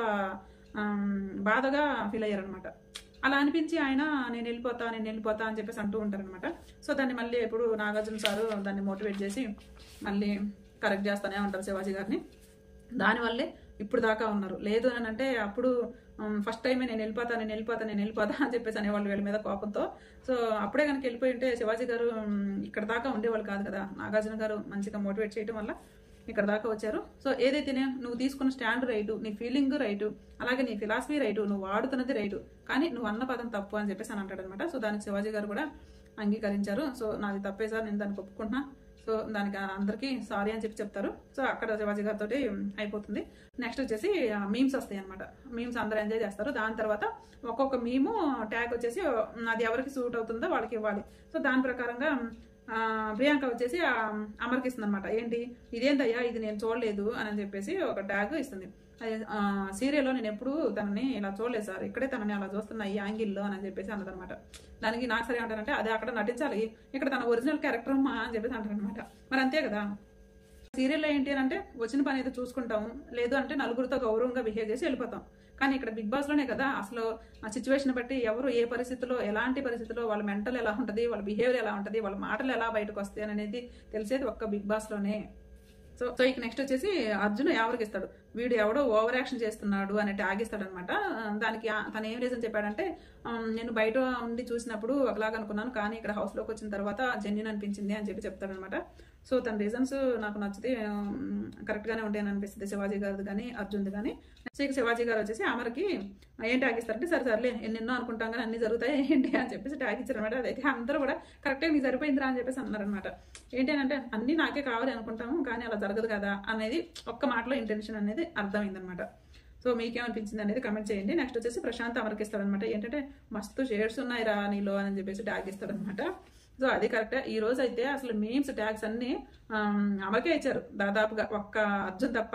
బాధగా ఫీల్ అయ్యారనమాట. అలా అనిపించి ఆయన నేను వెళ్ళిపోతా నేను వెళ్ళిపోతా అని చెప్పేసి అంటూ ఉంటారనమాట. సో దాన్ని మళ్ళీ ఎప్పుడు నాగార్జున సారు దాన్ని మోటివేట్ చేసి మళ్ళీ కరెక్ట్ చేస్తూనే ఉంటారు శివాజీ గారిని. దానివల్లే ఇప్పుడు దాకా ఉన్నారు. లేదు అని అంటే అప్పుడు ఫస్ట్ టైమే నేను వెళ్ళిపోతా నేను వెళ్ళిపోతా నేను వెళ్ళిపోతా అని చెప్పేసి అనేవాళ్ళు వీళ్ళ మీద కోపంతో. సో అప్పుడే కనుక వెళ్ళిపోయి ఉంటే శివాజీ గారు ఇక్కడ దాకా ఉండేవాళ్ళు కాదు కదా. నాగార్జున గారు మంచిగా మోటివేట్ చేయడం వల్ల ఇక్కడ దాకా వచ్చారు. సో ఏదైతేనే నువ్వు తీసుకున్న స్టాండ్ రైటు, నీ ఫీలింగ్ రైటు, అలాగే నీ ఫిలాసఫీ రైటు, నువ్వు వాడుతున్నది రైటు, కానీ నువ్వు అన్న పదం తప్పు అని చెప్పేసి అని అంటాడు అనమాట. సో దానికి శివాజీ గారు కూడా అంగీకరించారు. సో నాది తప్పే సార్, నేను దానికి ఒప్పుకుంటున్నా, సో దానికి అందరికీ సారీ అని చెప్పి చెప్తారు. సో అక్కడ శివాజీ గారితో అయిపోతుంది. నెక్స్ట్ వచ్చేసి మీమ్స్ వస్తాయి అనమాట. మీమ్స్ అందరూ ఎంజాయ్ చేస్తారు. దాని తర్వాత ఒక్కొక్క మీము ట్యాగ్ వచ్చేసి అది ఎవరికి సూట్ అవుతుందో వాళ్ళకి ఇవ్వాలి. సో దాని ప్రకారంగా ప్రియాంక వచ్చేసి అమర్కి ఇస్తుంది అనమాట. ఏంటి ఇదేందయ్యా, ఇది నేను చూడలేదు అని చెప్పేసి ఒక ట్యాగ్ ఇస్తుంది. సీరియల్లో నేను ఎప్పుడు తనని ఇలా చూడలేదు సార్, ఇక్కడే తనని అలా చూస్తున్నా ఈ యాంగిల్లో అని చెప్పేసి అన్నదనమాట. దానికి నాకు సరే అంటారంటే అదే అక్కడ నటించాలి, ఇక్కడ తన ఒరిజినల్ క్యారెక్టర్ అమ్మా అని చెప్పేసి అంటారనమాట. మరి అంతే కదా, సీరియల్లో ఏంటి అని అంటే వచ్చిన పని అయితే చూసుకుంటాము, లేదు అంటే నలుగురితో గౌరవంగా బిహేవ్ చేసి వెళ్ళిపోతాం. కానీ ఇక్కడ బిగ్ బాస్ లోనే కదా అసలు ఆ సిచ్యువేషన్ బట్టి ఎవరు ఏ పరిస్థితిలో ఎలాంటి పరిస్థితిలో వాళ్ళ మెంటల్ ఎలా ఉంటుంది, వాళ్ళ బిహేవియర్ ఎలా ఉంటుంది, వాళ్ళ మాటలు ఎలా బయటకు వస్తాయి అనేది తెలిసేది ఒక్క బిగ్ బాస్ లోనే. సో సో ఇక నెక్స్ట్ వచ్చేసి అర్జున్ ఎవరికి ఇస్తాడు, వీడు ఎవడో ఓవర్ యాక్షన్ చేస్తున్నాడు అని ట్యాగ్ ఇస్తాడు అనమాట. దానికి తను ఏం రీజన్ చెప్పాడంటే, నేను బయట ఉండి చూసినప్పుడు ఒకలాగా అనుకున్నాను, కానీ ఇక్కడ హౌస్లోకి వచ్చిన తర్వాత జెన్యున్ అనిపించింది అని చెప్పి చెప్తాడనమాట. సో తన రీజన్స్ నాకు నచ్చితే కరెక్ట్గానే ఉంటాయని అనిపిస్తుంది శివాజీ గారిది కానీ అర్జున్ది కానీ. సో ఇక శివాజీ గారు వచ్చేసి అమర్కి ఏం ట్యాగ్ ఇస్తారంటే, సరే సర్లే ఎన్నెన్నో అనుకుంటాం కానీ అన్ని జరుగుతాయి ఏంటి అని చెప్పేసి ట్యాగ్ ఇచ్చారనమాట. అదైతే అందరూ కూడా కరెక్ట్గా నీకు సరిపోయిందిరా అని చెప్పేసి అన్నారనమాట. ఏంటి అంటే అన్ని నాకే కావాలి అనుకుంటాము కానీ అలా జరగదు కదా అనేది ఒక్క మాటలో ఇంటెన్షన్ అనేది అర్థమైందనమాట. సో మీకేమనిపించింది అనేది కమెంట్ చేయండి. నెక్స్ట్ వచ్చేసి ప్రశాంత్ అమర్కి ఇస్తాడనమాట. ఏంటంటే మస్తు షేడ్స్ ఉన్నాయి రా నీలో అని చెప్పేసి ట్యాగ్ ఇస్తాడనమాట. సో అది కరెక్టే. ఈ రోజు అయితే అసలు మీమ్స్ ట్యాగ్స్ అన్ని అమర్కే ఇచ్చారు దాదాపుగా, ఒక్క అర్జున్ తప్ప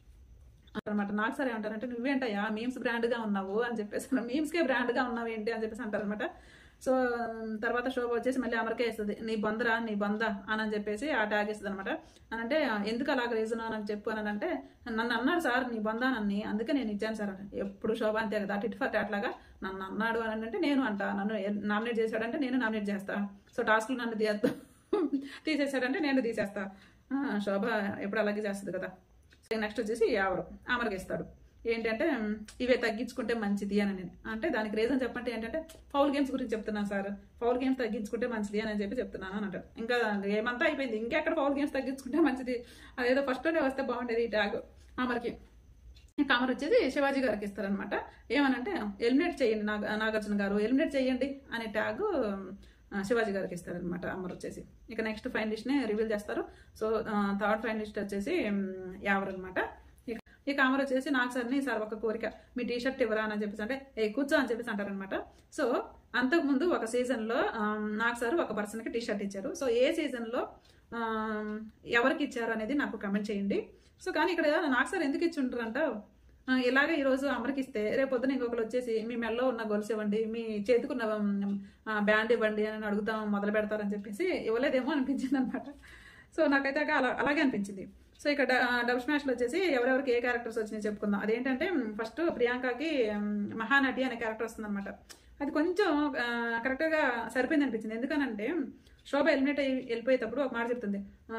అనమాట. నాకు సరే అంటారంటే నువ్వేంటయ్యా మీమ్స్ బ్రాండ్గా ఉన్నావు అని చెప్పేసి, మీమ్స్కే బ్రాండ్గా ఉన్నావు ఏంటి అని చెప్పేసి అంటారనమాట. సో తర్వాత శోభ వచ్చేసి మళ్ళీ అమర్కే ఇస్తుంది, నీ బందరా నీ బంద అని చెప్పేసి ఆ ట్యాగ్ ఇస్తుంది అనమాట. అని అంటే ఎందుకు అలాగ రీజన్ అని చెప్పు అని అంటే, నన్ను అన్నాడు సార్ నీ బంద నన్ను, అందుకే నేను ఇచ్చాను సార్ అని. ఎప్పుడు శోభ అంతే కదా, టిట్ ఫర్ టాట్ లాగా నన్ను అన్నాడు అని అంటే నేను అంటా, నన్ను నామినేట్ చేశాడంటే నేను నామినేట్ చేస్తా, సో టాస్క్లు నన్ను తీయేద్దాం తీసేశాడంటే నేను తీసేస్తా. శోభ ఎప్పుడు అలాగే చేస్తుంది కదా. సో నెక్స్ట్ వచ్చేసి ఎవరు అమర్కి ఇస్తాడు. ఏంటంటే ఇవే తగ్గించుకుంటే మంచిది అని నేను అంటే, దానికి రీజన్ చెప్పంటే ఏంటంటే ఫౌల్ గేమ్స్ గురించి చెప్తున్నాను సార్, ఫౌల్ గేమ్స్ తగ్గించుకుంటే మంచిది అని చెప్పి చెప్తున్నాను అని అంటారు. ఇంకా ఏమంతా అయిపోయింది, ఇంకెక్కడ ఫౌల్ గేమ్స్ తగ్గించుకుంటే మంచిది, అదేదో ఫస్ట్లోనే వస్తే బాగుండేది ఈ ట్యాగ్ అమర్కి. ఇంకా అమర్ వచ్చేసి శివాజీ గారికి ఇస్తారనమాట. ఏమనంటే ఎలిమినేట్ చేయండి నాగ నాగార్జున గారు ఎలిమినేట్ చేయండి అనే ట్యాగ్ శివాజీ గారికి ఇస్తారనమాట అమర్ వచ్చేసి. ఇక నెక్స్ట్ ఫైనలిస్ట్ని రివీల్ చేస్తారు. సో థర్డ్ ఫైనలిస్ట్ వచ్చేసి యావర్ అనమాట. ఇక అమర్ వచ్చేసి నాకు సార్ని సార్ ఒక కోరిక, మీ టీ షర్ట్ ఇవ్వరా అని చెప్పేసి అంటే ఏ కూర్చో అని చెప్పేసి అంటారనమాట. సో అంతకుముందు ఒక సీజన్లో నాకు సార్ ఒక పర్సన్కి టీ షర్ట్ ఇచ్చారు. సో ఏ సీజన్లో ఎవరికి ఇచ్చారు అనేది నాకు కమెంట్ చేయండి. సో కానీ ఇక్కడ నాకు సార్ ఎందుకు ఇచ్చి ఉంటారంట, ఇలాగే ఈరోజు అమర్కి ఇస్తే రేపొద్దున ఇంకొకరు వచ్చేసి మీ మెల్లో ఉన్న గొలుసు ఇవ్వండి, మీ చేతికున్న బ్యాండ్ ఇవ్వండి అని అడుగుతాం మొదలు పెడతారని చెప్పేసి ఇవ్వలేదేమో అనిపించింది అనమాట. సో నాకైతే అలా అలాగే అనిపించింది. సో ఇక్కడ డబుల్ స్మాష్లో వచ్చేసి ఎవరెవరికి ఏ క్యారెక్టర్స్ వచ్చినాయి చెప్పుకుందాం. అదేంటంటే ఫస్ట్ ప్రియాంకకి మహానటి అనే క్యారెక్టర్ వస్తుంది అనమాట. అది కొంచెం కరెక్ట్గా సరిపోయింది అనిపించింది. ఎందుకనంటే శోభ ఎలిమినేట్ అయ్యి వెళ్ళిపోయేటప్పుడు ఒక మాట చెప్తుంది,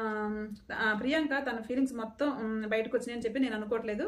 ప్రియాంక తన ఫీలింగ్స్ మొత్తం బయటకు వచ్చినాయి అని చెప్పి నేను అనుకోవట్లేదు,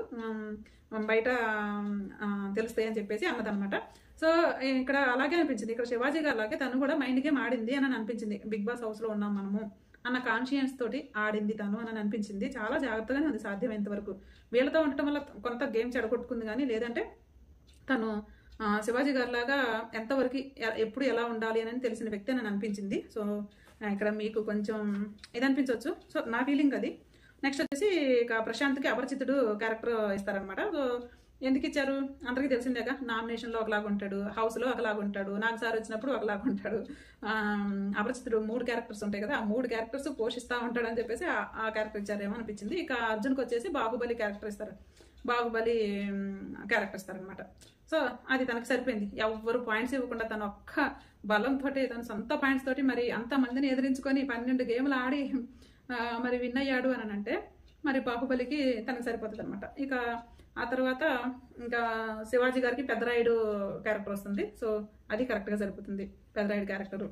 బయట తెలుస్తాయి అని చెప్పేసి అన్నదనమాట. సో ఇక్కడ అలాగే అనిపించింది, ఇక్కడ శివాజీ గారు అలాగే తను కూడా మైండ్ గేమ్ ఆడింది అని అనిపించింది. బిగ్ బాస్ హౌస్లో ఉన్నాం మనము అన్న కాన్షియన్స్ తోటి ఆడింది తను అని అనిపించింది. చాలా జాగ్రత్తగానే ఉంది సాధ్యమైనంత వరకు. వీళ్ళతో ఉండటం వల్ల కొంత గేమ్ చెడగొట్టుకుంది, కానీ లేదంటే తను శివాజీ గారిలాగా ఎంతవరకు ఎప్పుడు ఎలా ఉండాలి అని తెలిసిన వ్యక్తి అని అనిపించింది. సో ఇక్కడ మీకు కొంచెం ఇది అనిపించవచ్చు. సో నా ఫీలింగ్ అది. నెక్స్ట్ వచ్చేసి ఇక ప్రశాంత్కి అపరిచితుడు క్యారెక్టర్ ఇస్తారనమాట. సో ఎందుకు ఇచ్చారు అందరికీ తెలిసిందేగా, నామినేషన్లో ఒకలాగా ఉంటాడు, హౌస్లో ఒకలాగా ఉంటాడు, నాకు సార్ వచ్చినప్పుడు ఒకలాగా ఉంటాడు. అపరిచితుడు మూడు క్యారెక్టర్స్ ఉంటాయి కదా, ఆ మూడు క్యారెక్టర్స్ పోషిస్తూ ఉంటాడు అని చెప్పేసి ఆ క్యారెక్టర్ ఇచ్చారేమో అనిపించింది. ఇక అర్జున్కి వచ్చేసి బాహుబలి క్యారెక్టర్ ఇస్తారు, బాహుబలి క్యారెక్టర్ ఇస్తారనమాట. సో అది తనకు సరిపోయింది. ఎవరు పాయింట్స్ ఇవ్వకుండా తను ఒక్క బలంతో తన సొంత పాయింట్స్ తోటి మరి అంతమందిని ఎదిరించుకొని పన్నెండు గేమ్లు ఆడి మరి విన్ అయ్యాడు అని అంటే మరి బాహుబలికి తనకు సరిపోతుంది అనమాట. ఇక ఆ తర్వాత ఇంకా శివాజీ గారికి పెద్దరాయుడు క్యారెక్టర్ వస్తుంది. సో అది కరెక్ట్గా సరిపోతుంది పెద్దరాయుడు క్యారెక్టరు.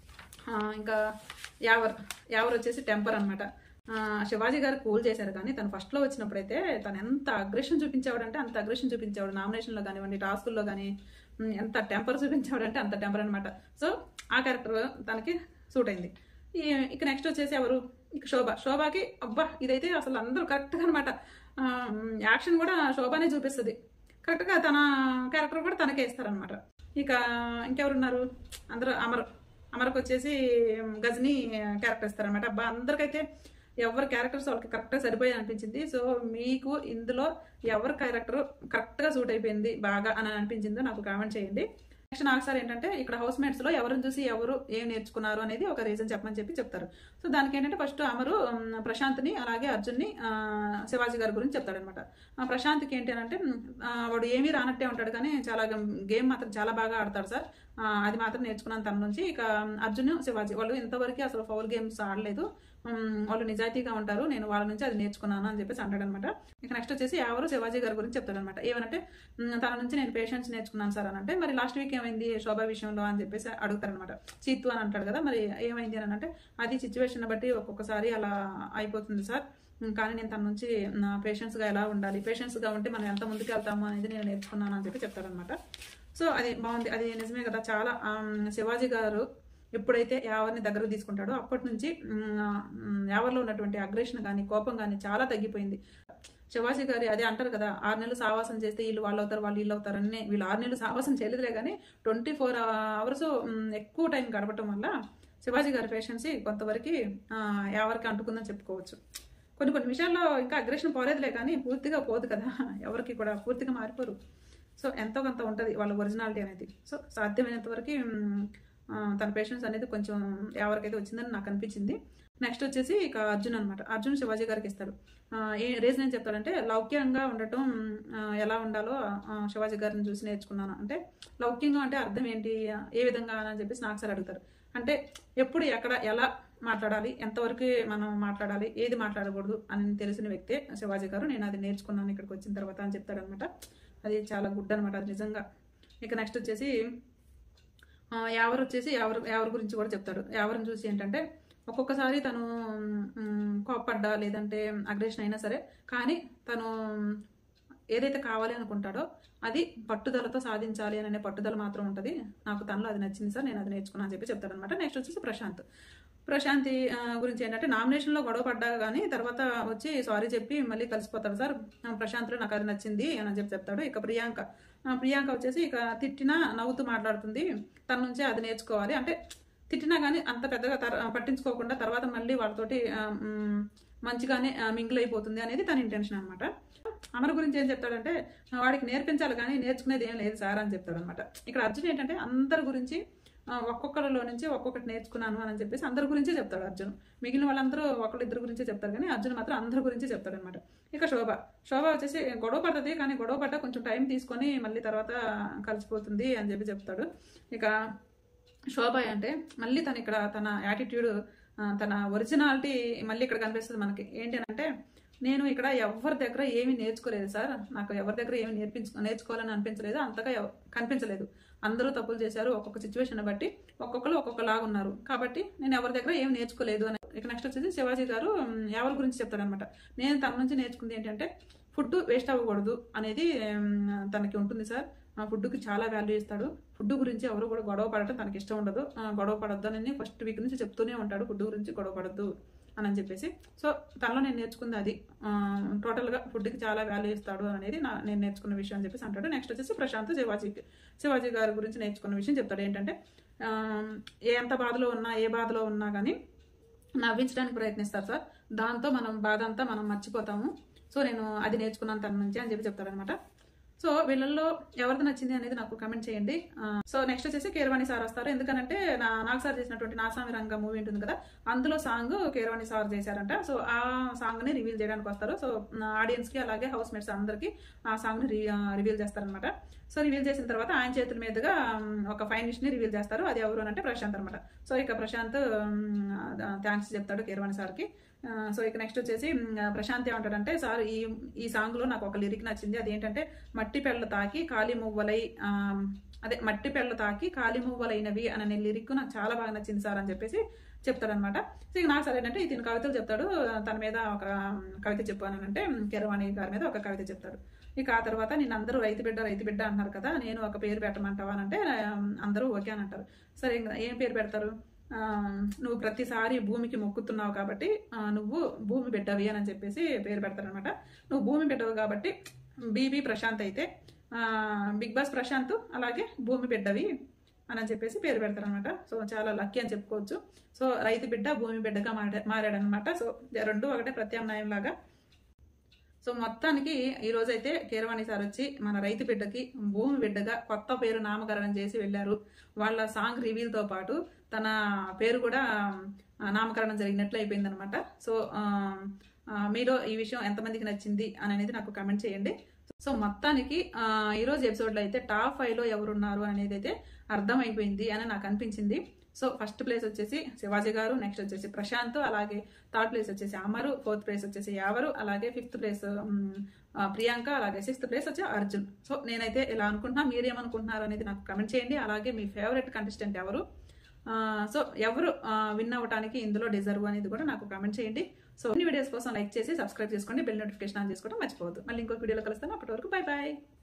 ఇంకా యావర్ యావర్ వచ్చేసి టెంపర్ అనమాట. శివాజీ గారు కూల్ చేశారు, కానీ తను ఫస్ట్లో వచ్చినప్పుడైతే తను ఎంత అగ్రెషన్ చూపించేవాడంటే అంత అగ్రెషన్ చూపించేవాడు. నామినేషన్లో కానివ్వండి, టాస్కుల్లో కానీ ఎంత టెంపర్ చూపించేవాడంటే అంత టెంపర్ అనమాట. సో ఆ క్యారెక్టర్ తనకి సూట్ అయింది. ఇక నెక్స్ట్ వచ్చేసి ఎవరు, ఇక శోభ. శోభకి అబ్బా ఇదైతే అసలు అందరూ కరెక్ట్గా అనమాట, యాక్షన్ కూడా శోభనే చూపిస్తుంది కరెక్ట్గా, తన క్యారెక్టర్ కూడా తనకే ఇస్తారనమాట. ఇక ఇంకెవరున్నారు, అందరూ అమర్ అమర్కి వచ్చేసి గజనీ క్యారెక్టర్ ఇస్తారనమాట. అబ్బా అందరికైతే ఎవరి క్యారెక్టర్స్ వాళ్ళకి కరెక్ట్గా సరిపోయి అనిపించింది. సో మీకు ఇందులో ఎవరి క్యారెక్టర్ కరెక్ట్గా సూట్ అయిపోయింది బాగా అని అనిపించిందో నాకు కామెంట్ చేయండి. నెక్స్ట్ నాకు సార్ ఏంటంటే ఇక్కడ హౌస్ మేట్స్లో ఎవరిని చూసి ఎవరు ఏం నేర్చుకున్నారు అనేది ఒక రీజన్ చెప్పమని చెప్పి చెప్తారు. సో దానికి ఏంటంటే ఫస్ట్ అమరు ప్రశాంత్ని అలాగే అర్జున్ని శివాజీ గారి గురించి చెప్తాడనమాట. ప్రశాంత్కి ఏంటి అని అంటే వాడు ఏమీ రానట్టే ఉంటాడు, కానీ చాలా గేమ్ మాత్రం చాలా బాగా ఆడతాడు సార్, అది మాత్రం నేర్చుకున్నాను తన నుంచి. ఇక అర్జున్ శివాజీ వాళ్ళు ఇంతవరకు అసలు ఫౌల్ గేమ్స్ ఆడలేదు, వాళ్ళు నిజాయితీగా ఉంటారు, నేను వాళ్ళ నుంచి అది నేర్చుకున్నాను అని చెప్పేసి అంటాడనమాట. ఇక నెక్స్ట్ వచ్చేసి ఎవరు శివాజీ గారి గురించి చెప్తాడనమాట. ఏమనంటే తన నుంచి నేను పేషెన్స్ నేర్చుకున్నాను సార్ అని అంటే, మరి లాస్ట్ వీక్ ఏమైంది శోభా విషయంలో అని చెప్పేసి అడుగుతారనమాట. చీత్తు అని అంటాడు కదా, మరి ఏమైంది అని అంటే అది సిచ్యువేషన్ బట్టి ఒక్కొక్కసారి అలా అయిపోతుంది సార్, కానీ నేను తన నుంచి పేషెన్స్గా ఎలా ఉండాలి, పేషెన్స్గా ఉంటే మనం ఎంత ముందుకు వెళ్తాము అనేది నేను నేర్చుకున్నాను అని చెప్పి చెప్తాడనమాట. సో అది బాగుంది, అది నిజమే కదా. చాలా శివాజీ గారు ఎప్పుడైతే యావర్ని దగ్గరకు తీసుకుంటాడో అప్పటి నుంచి యావర్లో ఉన్నటువంటి అగ్రెషన్ కానీ కోపం కానీ చాలా తగ్గిపోయింది. శివాజీ గారి అదే అంటారు కదా, ఆరు నెలలు సావాసం చేస్తే వీళ్ళు వాళ్ళు అవుతారు వాళ్ళు వీళ్ళు అవుతారు అని. వీళ్ళు ఆరు నెలలు సావాసం చేయలేదులే, కానీ ట్వంటీ ఫోర్ అవర్స్ ఎక్కువ టైం గడపటం వల్ల శివాజీ గారి పేషెన్సీ కొంతవరకు ఎవరికి అంటుకుందని చెప్పుకోవచ్చు. కొన్ని కొన్ని విషయాల్లో ఇంకా అగ్రెషన్ పోలేదులే, కానీ పూర్తిగా పోదు కదా, ఎవరికి కూడా పూర్తిగా మారిపోరు. సో ఎంతో కొంత ఉంటుంది వాళ్ళ ఒరిజినాలిటీ అనేది. సో సాధ్యమైనంత వరకు తన పేషెన్స్ అనేది కొంచెం ఎవరికైతే వచ్చిందని నాకు అనిపించింది. నెక్స్ట్ వచ్చేసి ఇక అర్జున్ అనమాట. అర్జున్ శివాజీ గారికి ఇస్తాడు. ఏ రీజన్ ఏం చెప్తాడంటే లౌక్యంగా ఉండటం ఎలా ఉండాలో శివాజీ గారిని చూసి నేర్చుకున్నాను అంటే, లౌక్యంగా అంటే అర్థం ఏంటి, ఏ విధంగా అని చెప్పేసి నాకు సార్ అడుగుతారు. అంటే ఎప్పుడు ఎక్కడ ఎలా మాట్లాడాలి, ఎంతవరకు మనం మాట్లాడాలి, ఏది మాట్లాడకూడదు అని తెలిసిన వ్యక్తే శివాజీ గారు. నేను అది నేర్చుకున్నాను ఇక్కడికి వచ్చిన తర్వాత అని చెప్తాడనమాట. అది చాలా గుడ్ అనమాట అది నిజంగా. ఇక నెక్స్ట్ వచ్చేసి ఎవరు వచ్చేసి ఎవరు ఎవరి గురించి కూడా చెప్తాడు. ఎవరిని చూసి ఏంటంటే ఒక్కొక్కసారి తను కోప్పడ్డా లేదంటే అగ్రెషన్ అయినా సరే, కానీ తను ఏదైతే కావాలి అనుకుంటాడో అది పట్టుదలతో సాధించాలి అనే పట్టుదల మాత్రం ఉంటుంది. నాకు తనలో అది నచ్చింది సార్, నేను అది నేర్చుకున్నాను అని చెప్పి చెప్తాడనమాట. నెక్స్ట్ వచ్చేసి ప్రశాంత్. ప్రశాంతి గురించి ఏంటంటే నామినేషన్లో గొడవ పడ్డా కానీ తర్వాత వచ్చి సారీ చెప్పి మళ్ళీ కలిసిపోతాడు సార్, ప్రశాంత్లో నాకు అది నచ్చింది అని చెప్పి చెప్తాడు. ఇక ప్రియాంక ప్రియాంక వచ్చేసి ఇక తిట్టినా నవ్వుతూ మాట్లాడుతుంది, తన నుంచే అది నేర్చుకోవాలి. అంటే తిట్టినా కానీ అంత పెద్దగా పట్టించుకోకుండా తర్వాత మళ్ళీ వాళ్ళతోటి మంచిగానే మింగిల్ అయిపోతుంది అనేది తన ఇంటెన్షన్ అనమాట. అమర్ గురించి ఏం చెప్తాడంటే వాడికి నేర్పించాలి కానీ నేర్చుకునేది ఏం లేదు సార్ అని చెప్తాడు అనమాట. ఇక్కడ అర్జున్ ఏంటంటే అందరి గురించి ఒక్కొక్కరిలో నుంచి ఒక్కొక్కటి నేర్చుకున్నాను అని చెప్పేసి అందరి గురించి చెప్తాడు అర్జున్. మిగిలిన వాళ్ళందరూ ఒకళ్ళు ఇద్దరు గురించి చెప్తారు, కానీ అర్జున్ మాత్రం అందరి గురించి చెప్తాడు అనమాట. ఇక శోభ శోభ వచ్చేసి గొడవ పడుతుంది, కానీ గొడవ పడ్డ కొంచెం టైం తీసుకొని మళ్ళీ తర్వాత కలిసిపోతుంది అని చెప్పి చెప్తాడు. ఇక శోభ అంటే మళ్ళీ తను ఇక్కడ తన యాటిట్యూడ్, తన ఒరిజినాలిటీ మళ్ళీ ఇక్కడ కనిపిస్తుంది మనకి. ఏంటి అంటే, నేను ఇక్కడ ఎవరి దగ్గర ఏమీ నేర్చుకోలేదు సార్, నాకు ఎవరి దగ్గర ఏమి నేర్పించు నేర్చుకోవాలని అనిపించలేదు, అంతగా కనిపించలేదు. అందరూ తప్పులు చేశారు, ఒక్కొక్క సిచ్యువేషన్ బట్టి ఒక్కొక్కరు ఒక్కొక్కలాగా ఉన్నారు, కాబట్టి నేను ఎవరి దగ్గర ఏమి నేర్చుకోలేదు అని. ఇక నెక్స్ట్ వచ్చేసి శివాజీ గారు ఎవరి గురించి చెప్తాడనమాట. నేను తన నుంచి నేర్చుకుంది ఏంటంటే, ఫుడ్ వేస్ట్ అవ్వకూడదు అనేది తనకి ఉంటుంది సార్. ఫుడ్కి చాలా వాల్యూ ఇస్తాడు. ఫుడ్ గురించి ఎవరు కూడా గొడవ పడటం తనకి ఇష్టం ఉండదు. గొడవ పడొద్దు అని ఫస్ట్ వీక్ నుంచి చెప్తూనే ఉంటాడు, ఫుడ్ గురించి గొడవ పడద్దు అని చెప్పేసి. సో తనలో నేను నేర్చుకుంది అది. టోటల్గా ఫుడ్కి చాలా వాల్యూ ఇస్తాడు అనేది నా నేను నేర్చుకున్న విషయం అని చెప్పేసి అంటాడు. నెక్స్ట్ వచ్చేసి ప్రశాంత్ శివాజీకి శివాజీ గారి గురించి నేర్చుకున్న విషయం చెప్తాడు. ఏంటంటే, ఎంత బాధలో ఉన్నా ఏ బాధలో ఉన్నా కానీ నవ్వించడానికి ప్రయత్నిస్తారు సార్, దాంతో మనం బాధ అంతా మనం మర్చిపోతాము. సో నేను అది నేర్చుకున్నాను తన నుంచి అని చెప్పి చెప్తాడనమాట. సో వీళ్ళల్లో ఎవరిది నచ్చింది అనేది నాకు కమెంట్ చేయండి. సో నెక్స్ట్ వచ్చేసి కీరవాణి సార్ వస్తారు. ఎందుకంటే నా నాకు సార్ చేసినటువంటి నాసామి రంగ మూవీ ఉంటుంది కదా, అందులో సాంగ్ కీరవాణి సార్ చేశారంట. సో ఆ సాంగ్ ని రివీల్ చేయడానికి వస్తారు. సో ఆడియన్స్ కి అలాగే హౌస్ మేట్స్ అందరికి ఆ సాంగ్ ని రివీల్ చేస్తారనమాట. సో రివీల్ చేసిన తర్వాత ఆయన చేతుల మీదుగా ఒక ఫైనిష్ ని రివీల్ చేస్తారు. అది ఎవరు అంటే ప్రశాంత్ అనమాట. సో ఇక ప్రశాంత్ థ్యాంక్స్ చెప్తాడు కీరవాణి సార్కి. సో ఇక నెక్స్ట్ వచ్చేసి ప్రశాంత్ ఏమంటాడంటే, సార్ ఈ ఈ సాంగ్ లో నాకు ఒక లిరిక్ నచ్చింది. అదేంటంటే, మట్టి పెళ్ళ తాకి కాలి మువ్వలై అదే మట్టి పెళ్ళ తాకి కాలి మువ్వలైనవి అనే లిరిక్ నాకు చాలా బాగా నచ్చింది సార్ అని చెప్పేసి చెప్తాడనమాట. సో ఇక నాకు సార్ ఏంటంటే ఇతను కవితలు చెప్తాడు. తన మీద ఒక కవిత చెప్పాను అంటే కీరవాణి గారి మీద ఒక కవిత చెప్తాడు. ఇక ఆ తర్వాత నేను అందరూ రైతు బిడ్డ రైతు బిడ్డ అంటున్నారు కదా, నేను ఒక పేరు పెట్టమంటావా అని అంటే అందరూ ఓకే అని అంటారు. సరే ఏం పేరు పెడతారు, నువ్వు ప్రతిసారి భూమికి మొక్కుతున్నావు కాబట్టి నువ్వు భూమి బిడ్డవి అని చెప్పేసి పేరు పెడతారనమాట. నువ్వు భూమి బిడ్డవు కాబట్టి బీబీ ప్రశాంత్ అయితే బిగ్ బాస్ ప్రశాంత్ అలాగే భూమి బిడ్డవి అని చెప్పేసి పేరు పెడతారనమాట. సో చాలా లక్కీ అని చెప్పుకోవచ్చు. సో రైతు బిడ్డ భూమి బిడ్డగా మారా మారాడనమాట. సో రెండు ఒకటే ప్రత్యామ్నాయం లాగా. సో మొత్తానికి ఈ రోజైతే కీరవాణి సార్ వచ్చి మన రైతు బిడ్డకి భూమి బిడ్డగా కొత్త పేరు నామకరణం చేసి వెళ్ళారు. వాళ్ళ సాంగ్ రివీల్తో పాటు తన పేరు కూడా నామకరణం జరిగినట్లు అయిపోయింది అనమాట. సో మీరు ఈ విషయం ఎంతమందికి నచ్చింది అని అనేది నాకు కమెంట్ చేయండి. సో మొత్తానికి ఈరోజు ఎపిసోడ్లో అయితే టాప్ ఫైవ్లో ఎవరున్నారు అనేది అయితే అర్థమైపోయింది అని నాకు అనిపించింది. సో ఫస్ట్ ప్లేస్ వచ్చేసి శివాజీ గారు, నెక్స్ట్ వచ్చేసి ప్రశాంత్, అలాగే థర్డ్ ప్లేస్ వచ్చేసి అమరు, ఫోర్త్ ప్లేస్ వచ్చేసి యావరు, అలాగే ఫిఫ్త్ ప్లేస్ ప్రియాంక, అలాగే సిక్స్త్ ప్లేస్ వచ్చి అర్జున్. సో నేనైతే ఇలా అనుకుంటున్నా, మీరేమనుకుంటున్నారు అనేది నాకు కమెంట్ చేయండి. అలాగే మీ ఫేవరెట్ కంటెస్టెంట్ ఎవరు, సో ఎవరు విన్ అవ్వడానికి ఇందులో డిజర్వ్ అనేది కూడా నాకు కమెంట్ చేయండి. సో ఈ వీడియోస్ కోసం లైక్ చేసి సబ్స్క్రైబ్ చేసుకోండి, బెల్ నోటిఫికేషన్ ఆన్ చేసుకోవడం మర్చిపోవద్దు. మళ్ళీ ఇంకొక వీడియోలో కలుస్తాను. అప్పటి వరకు బై బాయ్.